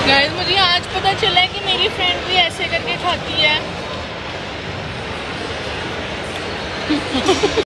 Guys मुझे आज पता चला है कि मेरी फ्रेंड भी ऐसे करके खाती है।